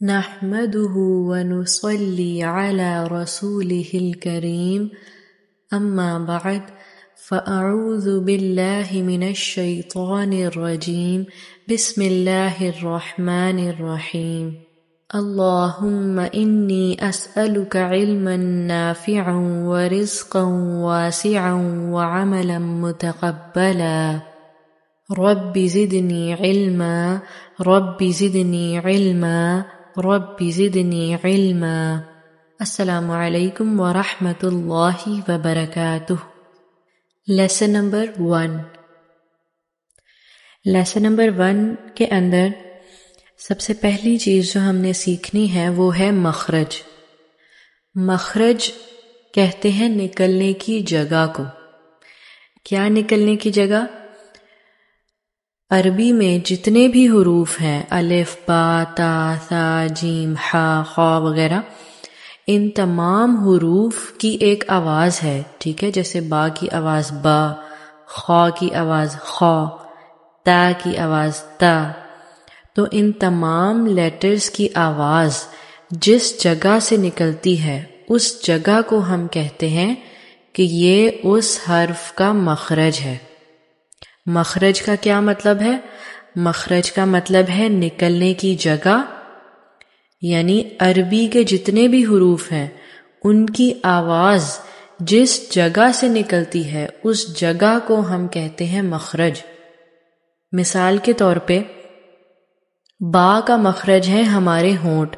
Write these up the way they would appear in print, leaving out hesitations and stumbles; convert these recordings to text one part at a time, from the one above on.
نحمده ونصلي على رسوله الكريم أما بعد فأعوذ بالله من الشيطان الرجيم بسم الله الرحمن الرحيم اللهم إني أسألك علما نافعا ورزقا واسعا وعملا متقبلا رب زدني علما رب زدنی علما رب زدنی علما السلام علیکم ورحمۃ اللہ وبرکاتہ۔ لیسن نمبر 1 لیسن نمبر 1 کے اندر سب سے پہلی چیز جو ہم نے سیکھنی ہے وہ ہے مخرج۔ مخرج کہتے ہیں نکلنے کی جگہ کو۔ کیا نکلنے کی جگہ؟ عربی میں جتنے بھی حروف ہیں الف با تا ثا جیم حا خا وغیرہ، ان تمام حروف کی ایک آواز ہے، ٹھیک ہے؟ جیسے با کی آواز با، خا کی آواز خا، تا کی آواز تا۔ تو ان تمام لیٹرز کی آواز جس جگہ سے نکلتی ہے اس جگہ کو ہم کہتے ہیں کہ یہ اس حرف کا مخرج ہے۔ مخرج کا کیا مطلب ہے؟ مخرج کا مطلب ہے نکلنے کی جگہ، یعنی عربی کے جتنے بھی حروف ہیں ان کی آواز جس جگہ سے نکلتی ہے اس جگہ کو ہم کہتے ہیں مخرج۔ مثال کے طور پہ با کا مخرج ہے ہمارے ہونٹ۔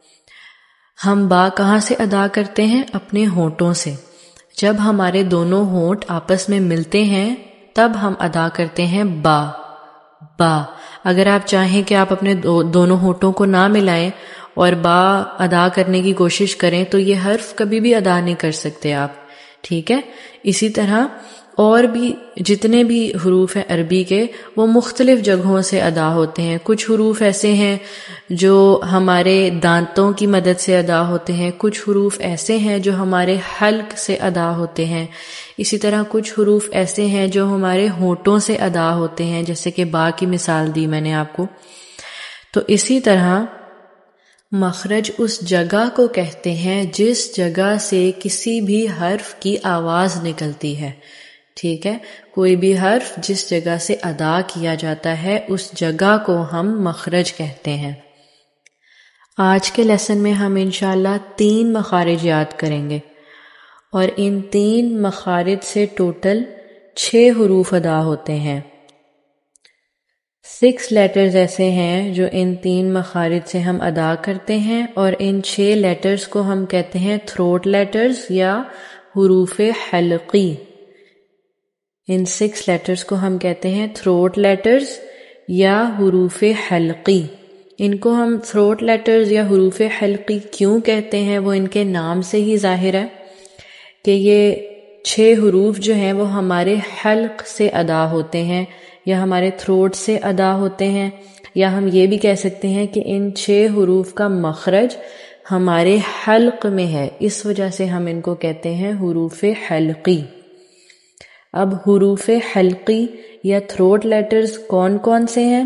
ہم با کہاں سے ادا کرتے ہیں؟ اپنے ہونٹوں سے۔ جب ہمارے دونوں ہونٹ آپس میں ملتے ہیں تب ہم ادا کرتے ہیں با با۔ اگر آپ چاہیں کہ آپ اپنے دونوں ہونٹوں کو نہ ملائیں اور با ادا کرنے کی کوشش کریں تو یہ حرف کبھی بھی ادا نہیں کر سکتے آپ، ٹھیک ہے؟ اسی طرح اور بھی جتنے بھی حروف ہیں عربی کے وہ مختلف جگہوں سے ادا ہوتے ہیں۔ کچھ حروف ایسے ہیں جو ہمارے دانتوں کی مدد سے ادا ہوتے ہیں، کچھ حروف ایسے ہیں جو ہمارے حلق سے ادا ہوتے ہیں، اسی طرح کچھ حروف ایسے ہیں جو ہمارے ہونٹوں سے ادا ہوتے ہیں، جیسے کہ با کی مثال دی میں نے آپ کو۔ تو اسی طرح مخرج اس جگہ کو کہتے ہیں جس جگہ سے کسی بھی حرف کی آواز نکلتی ہے، ٹھیک ہے؟ کوئی بھی حرف جس جگہ سے ادا کیا جاتا ہے اس جگہ کو ہم مخرج کہتے ہیں۔ آج کے لیسن میں ہم انشاءاللہ 3 مخارج یاد کریں گے اور ان 3 مخارج سے ٹوٹل 6 حروف ادا ہوتے ہیں۔ 6 لیٹرز ایسے ہیں جو ان 3 مخارج سے ہم ادا کرتے ہیں اور ان 6 لیٹرز کو ہم کہتے ہیں تھروٹ لیٹرز یا حروف حلقی۔ ان 6 لیٹرز کو ہم کہتے ہیں تھروٹ لیٹرز یا حروف حلقی۔ ان کو ہم تھروٹ لیٹرز یا حروف حلقی کیوں کہتے ہیں وہ ان کے نام سے ہی ظاہر ہے کہ یہ 6 حروف جو ہیں وہ ہمارے حلق سے ادا ہوتے ہیں یا ہمارے تھروٹ سے ادا ہوتے ہیں، یا ہم یہ بھی کہہ سکتے ہیں کہ ان 6 حروف کا مخرج ہمارے حلق میں ہے، اس وجہ سے ہم ان کو کہتے ہیں حروف حلقی۔ اب حروف حلقی یا تھروٹ لیٹرز کون کون سے ہیں؟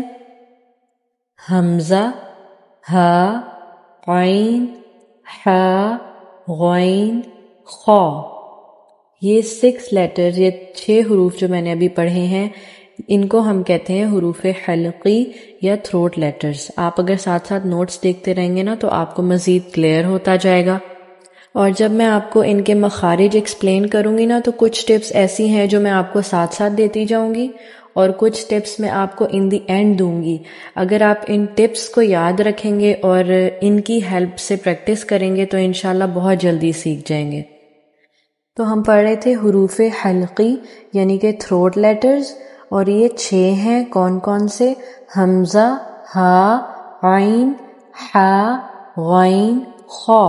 حمزہ، ہا، عین، حا، غین، خا۔ یہ 6 لیٹرز، یہ 6 حروف جو میں نے ابھی پڑھے ہیں ان کو ہم کہتے ہیں حروف حلقی یا تھروٹ لیٹرز۔ آپ اگر ساتھ ساتھ نوٹس دیکھتے رہیں گے نا تو آپ کو مزید کلیئر ہوتا جائے گا، اور جب میں آپ کو ان کے مخارج ایکسپلین کروں گی نا تو کچھ ٹپس ایسی ہیں جو میں آپ کو ساتھ ساتھ دیتی جاؤں گی اور کچھ ٹپس میں آپ کو ان دی اینڈ دوں گی۔ اگر آپ ان ٹپس کو یاد رکھیں گے اور ان کی ہیلپ سے پریکٹس کریں گے تو انشاءاللہ بہت جلدی سیکھ جائیں گے۔ تو ہم پڑھ رہے تھے حروف حلقی یعنی کہ تھروٹ لیٹرز، اور یہ 6 ہیں، کون کون سے؟ حمزہ، ہا، عین، حا، غین، خا۔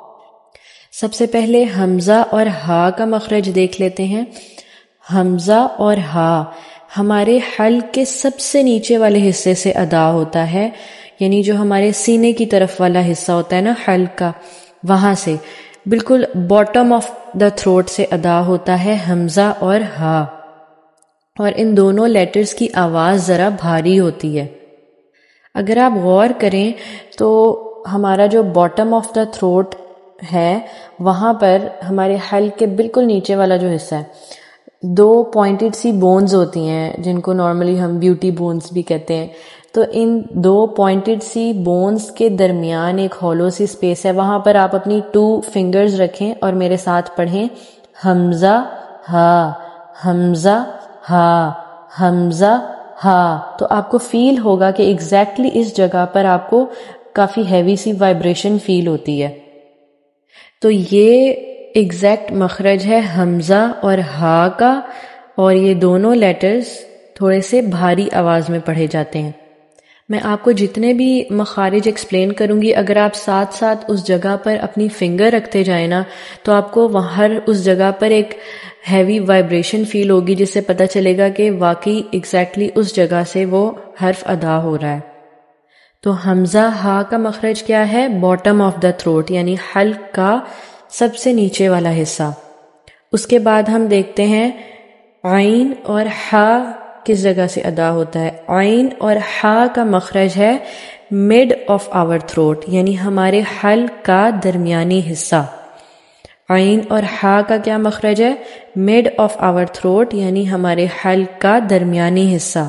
سب سے پہلے حمزہ اور ہا کا مخرج دیکھ لیتے ہیں۔ حمزہ اور ہا ہمارے حلق کے سب سے نیچے والے حصے سے ادا ہوتا ہے، یعنی جو ہمارے سینے کی طرف والا حصہ ہوتا ہے نا حلق کا، وہاں سے بالکل باٹم آف دا تھروٹ سے ادا ہوتا ہے حمزہ اور ہا، اور ان دونوں لیٹرز کی آواز ذرا بھاری ہوتی ہے۔ اگر آپ غور کریں تو ہمارا جو باٹم آف دا تھروٹ ہے وہاں پر ہمارے حلق کے بالکل نیچے والا جو حصہ ہے 2 پوائنٹڈ سی بونز ہوتی ہیں جن کو نارملی ہم بیوٹی بونز بھی کہتے ہیں. تو ان 2 پوائنٹڈ سی بونز کے درمیان ایک ہولو سی اسپیس ہے, وہاں پر آپ اپنی 2 فنگرز رکھیں اور میرے ساتھ پڑھیں حمزہ ہا حمزہ ہا حمزہ ہا. تو آپ کو فیل ہوگا کہ ایگزیکٹلی اس جگہ پر آپ کو کافی ہیوی سی وائبریشن فیل ہوتی ہے. تو یہ ایگزیکٹ مخرج ہے حمزہ اور ہا کا, اور یہ دونوں لیٹرز تھوڑے سے بھاری آواز میں پڑھے جاتے ہیں. میں آپ کو جتنے بھی مخارج ایکسپلین کروں گی, اگر آپ ساتھ ساتھ اس جگہ پر اپنی فنگر رکھتے جائیں نا تو آپ کو ہر اس جگہ پر ایک ہیوی وائبریشن فیل ہوگی, جس سے پتہ چلے گا کہ واقعی ایگزیکٹلی اس جگہ سے وہ حرف ادا ہو رہا ہے. تو حمزہ ہا کا مخرج کیا ہے؟ باٹم آف دا تھروٹ, یعنی حلق کا سب سے نیچے والا حصہ. اس کے بعد ہم دیکھتے ہیں عین اور ہا کس جگہ سے ادا ہوتا ہے. عین اور ہا کا مخرج ہے مڈ آف آور تھروٹ, یعنی ہمارے حلق کا درمیانی حصہ. عین اور ہا کا کیا مخرج ہے؟ مڈ آف آور تھروٹ, یعنی ہمارے حلق کا درمیانی حصہ.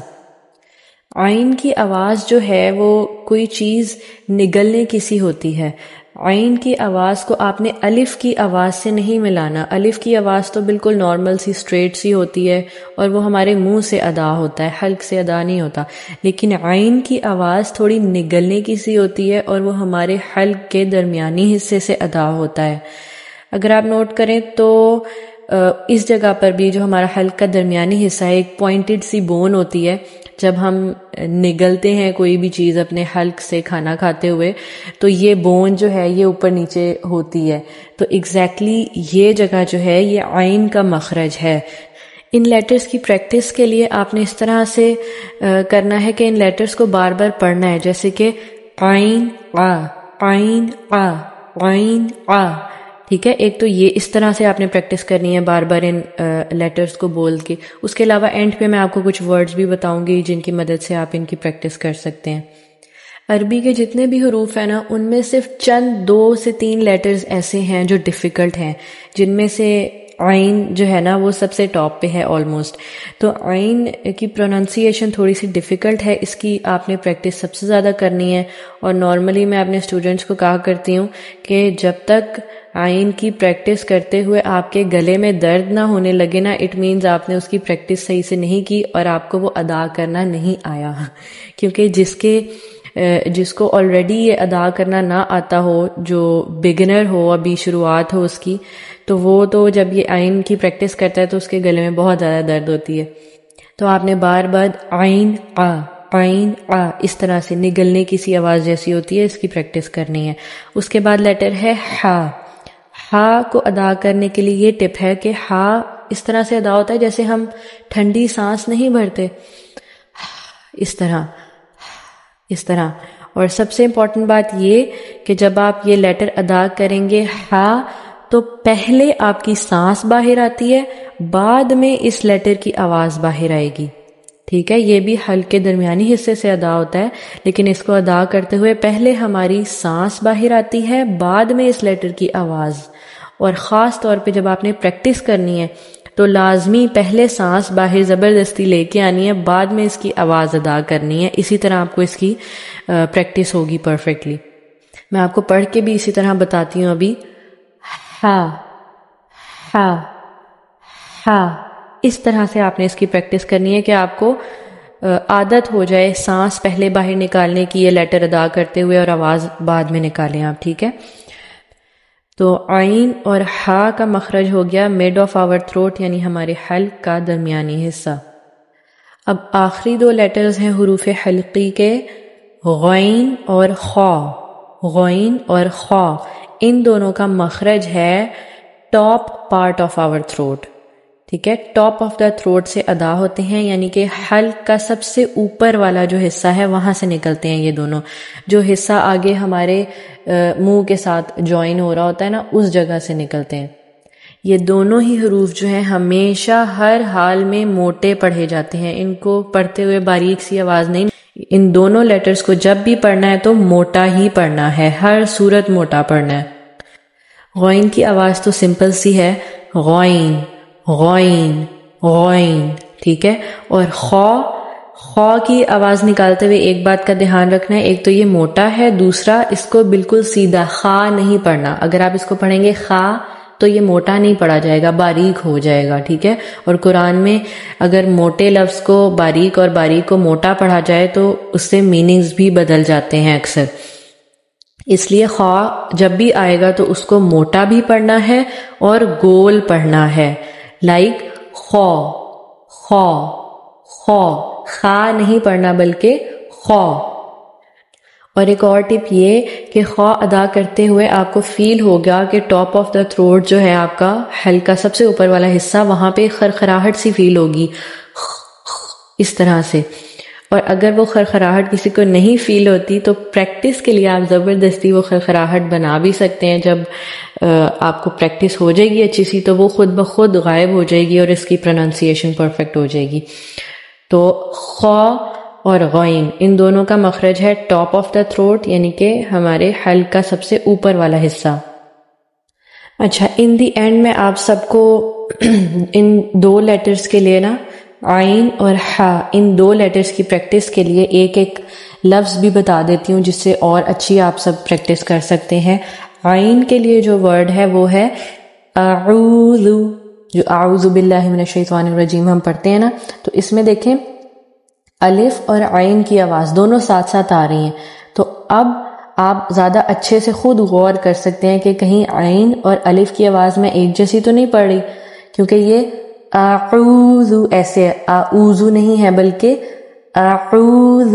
عین کی آواز جو ہے وہ کوئی چیز نگلنے کی سی ہوتی ہے. عین کی آواز کو آپ نے الف کی آواز سے نہیں ملانا. الف کی آواز تو بالکل نارمل سی اسٹریٹ سی ہوتی ہے اور وہ ہمارے منہ سے ادا ہوتا ہے, حلق سے ادا نہیں ہوتا. لیکن عین کی آواز تھوڑی نگلنے کی سی ہوتی ہے اور وہ ہمارے حلق کے درمیانی حصے سے ادا ہوتا ہے. اگر آپ نوٹ کریں تو اس جگہ پر بھی جو ہمارا حلق کا درمیانی حصہ ہے ایک پوائنٹڈ سی بون ہوتی ہے. جب ہم نگلتے ہیں کوئی بھی چیز اپنے حلق سے کھانا کھاتے ہوئے تو یہ بون جو ہے یہ اوپر نیچے ہوتی ہے. تو ایگزیکٹلی یہ جگہ جو ہے یہ عین کا مخرج ہے. ان لیٹرز کی پریکٹس کے لیے آپ نے اس طرح سے کرنا ہے کہ ان لیٹرز کو بار بار پڑھنا ہے, جیسے کہ عین آ عین آ عین آ. ٹھیک ہے, ایک تو یہ اس طرح سے آپ نے پریکٹس کرنی ہے بار بار ان لیٹرز کو بول کے. اس کے علاوہ اینڈ پہ میں آپ کو کچھ ورڈز بھی بتاؤں گی جن کی مدد سے آپ ان کی پریکٹس کر سکتے ہیں. عربی کے جتنے بھی حروف ہیں نا ان میں صرف چند 2 سے 3 لیٹرز ایسے ہیں جو ڈیفیکلٹ ہیں, جن میں سے عین جو ہے نا وہ سب سے ٹاپ پہ ہے آلموسٹ. تو عین کی پروننسیشن تھوڑی سی ڈیفیکلٹ ہے, اس کی آپ نے پریکٹس سب سے زیادہ کرنی ہے. اور نارملی میں اپنے اسٹوڈنٹس کو کہا کرتی ہوں کہ جب تک عین کی پریکٹس کرتے ہوئے آپ کے گلے میں درد نہ ہونے لگے نا, اٹ مینز آپ نے اس کی پریکٹس صحیح سے نہیں کی اور آپ کو وہ ادا کرنا نہیں آیا. کیونکہ جس کو آلریڈی یہ ادا کرنا نہ آتا ہو, جو بگنر ہو, ابھی شروعات ہو اس کی, تو وہ تو جب یہ عین کی پریکٹس کرتا ہے تو اس کے گلے میں بہت زیادہ درد ہوتی ہے. تو آپ نے بار بار عین آ عین آ اس طرح سے نگلنے کی سی آواز جیسی ہوتی ہے اس کی پریکٹس کرنی ہے. اس کے بعد لیٹر ہے ہا. ہا کو ادا کرنے کے لیے یہ ٹپ ہے کہ ہا اس طرح سے ادا ہوتا ہے جیسے ہم ٹھنڈی سانس نہیں بھرتے, اس طرح. اور سب سے امپورٹنٹ بات یہ کہ جب آپ یہ لیٹر ادا کریں گے ہا تو پہلے آپ کی سانس باہر آتی ہے, بعد میں اس لیٹر کی آواز باہر آئے گی. ٹھیک ہے, یہ بھی حلق کے درمیانی حصے سے ادا ہوتا ہے, لیکن اس کو ادا کرتے ہوئے پہلے ہماری سانس باہر آتی ہے, بعد میں اس لیٹر کی آواز. اور خاص طور پہ جب آپ نے پریکٹس کرنی ہے تو لازمی پہلے سانس باہر زبردستی لے کے آنی ہے, بعد میں اس کی آواز ادا کرنی ہے. اسی طرح آپ کو اس کی پریکٹس ہوگی پرفیکٹلی. میں آپ کو پڑھ کے بھی اسی طرح بتاتی ہوں ابھی. ہا ہا ہا, اس طرح سے آپ نے اس کی پریکٹس کرنی ہے کہ آپ کو عادت ہو جائے سانس پہلے باہر نکالنے کی یہ لیٹر ادا کرتے ہوئے اور آواز بعد میں نکالیں آپ. ٹھیک ہے, تو عین اور ہا کا مخرج ہو گیا مڈ آف آور تھروٹ, یعنی ہمارے حلق کا درمیانی حصہ. اب آخری 2 لیٹرز ہیں حروف حلقی کے, غین اور خا. غین اور خا ان دونوں کا مخرج ہے top part of our throat. ٹھیک ہے, ٹاپ آف دا تھروٹ سے ادا ہوتے ہیں, یعنی کہ حلق کا سب سے اوپر والا جو حصہ ہے وہاں سے نکلتے ہیں یہ دونوں. جو حصہ آگے ہمارے منہ کے ساتھ جوائن ہو رہا ہوتا ہے نا, اس جگہ سے نکلتے ہیں. یہ دونوں ہی حروف جو ہیں ہمیشہ ہر حال میں موٹے پڑھے جاتے ہیں. ان کو پڑھتے ہوئے باریک سی آواز نہیں, ان دونوں لیٹرز کو جب بھی پڑھنا ہے تو موٹا ہی پڑھنا ہے، ہر صورت موٹا پڑھنا ہے۔ غین کی آواز تو سمپل سی ہے، غین غین غین، ٹھیک ہے۔ اور خا کی آواز نکالتے ہوئے ایک بات کا دھیان رکھنا ہے، ایک تو یہ موٹا ہے، دوسرا اس کو بالکل سیدھا خا نہیں پڑھنا۔ اگر آپ اس کو پڑھیں گے خا تو یہ موٹا نہیں پڑھا جائے گا، باریک ہو جائے گا، ٹھیک ہے۔ اور قرآن میں اگر موٹے لفظ کو باریک اور باریک کو موٹا پڑھا جائے تو اس سے میننگز بھی بدل جاتے ہیں اکثر، اس لیے خا جب بھی آئے گا تو اس کو موٹا بھی پڑھنا ہے اور گول پڑھنا ہے، لائک خا خا خا، خا نہیں پڑھنا بلکہ خا۔ اور ایک اور ٹپ یہ کہ خا ادا کرتے ہوئے آپ کو فیل ہوگا کہ ٹاپ آف دا تھروٹ جو ہے آپ کا حلقہ سب سے اوپر والا حصہ، وہاں پہ خرخراہٹ سی فیل ہوگی اس طرح سے۔ اور اگر وہ خرخراہٹ کسی کو نہیں فیل ہوتی تو پریکٹس کے لیے آپ زبردستی وہ خرخراہٹ بنا بھی سکتے ہیں۔ جب آپ کو پریکٹس ہو جائے گی اچھی سی تو وہ خود بخود غائب ہو جائے گی اور اس کی پروننسیشن پرفیکٹ ہو جائے گی۔ تو خا اور غین ان دونوں کا مخرج ہے ٹاپ آف دا تھروٹ، یعنی کہ ہمارے حلق کا سب سے اوپر والا حصہ۔ اچھا، ان دی اینڈ میں آپ سب کو ان دو لیٹرز کے لیے نا، عین اور حا، ان دو لیٹرز کی پریکٹس کے لیے ایک ایک لفظ بھی بتا دیتی ہوں جس سے اور اچھی آپ سب پریکٹس کر سکتے ہیں۔ عین کے لیے جو ورڈ ہے وہ ہے اعوذ، جو اعوذ باللہ من الشیطان الرجیم ہم پڑھتے ہیں نا، تو اس میں دیکھیں الف اور عین کی آواز دونوں ساتھ ساتھ آ رہی ہیں، تو اب آپ زیادہ اچھے سے خود غور کر سکتے ہیں کہ کہیں عین اور الف کی آواز میں ایک جیسی تو نہیں پڑھ رہی، کیونکہ یہ اعوذ ایسے اعوذ نہیں ہے بلکہ اعوذ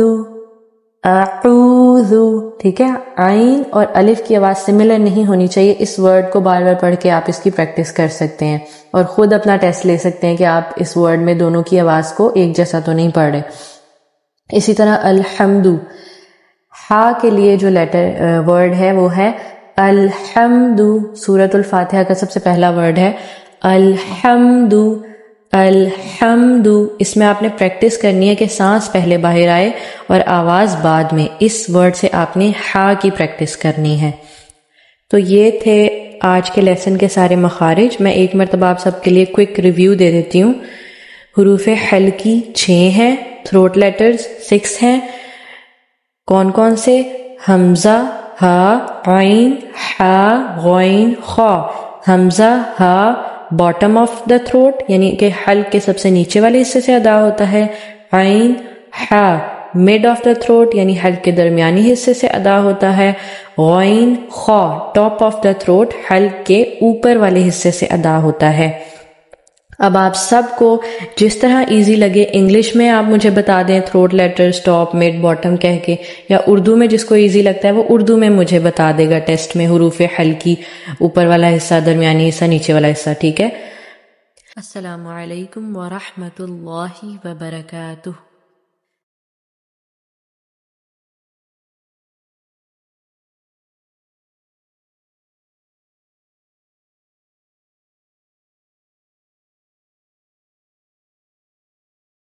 اعوذ، ٹھیک ہے۔ عین اور الف کی آواز سملر نہیں ہونی چاہیے، اس ورڈ کو بار بار پڑھ کے آپ اس کی پریکٹس کر سکتے ہیں اور خود اپنا ٹیسٹ لے سکتے ہیں کہ آپ اس ورڈ میں دونوں کی آواز کو ایک جیسا تو نہیں پڑھ رہے۔ اسی طرح الحمد، ہا کے لیے جو ورڈ ہے وہ ہے الحمد، سورۃ الفاتحہ کا سب سے پہلا ورڈ ہے الحمد الحمد۔ اس میں آپ نے پریکٹس کرنی ہے کہ سانس پہلے باہر آئے اور آواز بعد میں، اس ورڈ سے آپ نے ہا کی پریکٹس کرنی ہے۔ تو یہ تھے آج کے لیسن کے سارے مخارج۔ میں ایک مرتبہ آپ سب کے لیے کوئک ریویو دے دیتی ہوں۔ حروف حلقی 6 ہیں، تھروٹ لیٹرز 6 ہیں۔ کون کون سے؟ حمزہ، ہا، عین، حا، غین، خا۔ حمزہ، ہا باٹم آف دا تھروٹ یعنی کہ حلق کے سب سے نیچے والے حصے سے ادا ہوتا ہے۔ عین، حا مڈ آف دا تھروٹ یعنی حلق کے درمیانی حصے سے ادا ہوتا ہے۔ غین، خا ٹاپ آف دا تھروٹ حلق کے اوپر والے حصے سے ادا ہوتا ہے۔ اب آپ سب کو جس طرح ایزی لگے انگلش میں آپ مجھے بتا دیں throat letters top mid bottom کہہ کے، یا اردو میں جس کو ایزی لگتا ہے وہ اردو میں مجھے بتا دے گا ٹیسٹ میں، حروف حلقی اوپر والا حصہ، درمیانی حصہ، نیچے والا حصہ، ٹھیک ہے۔ السلام علیکم ورحمۃ اللہ وبرکاتہ۔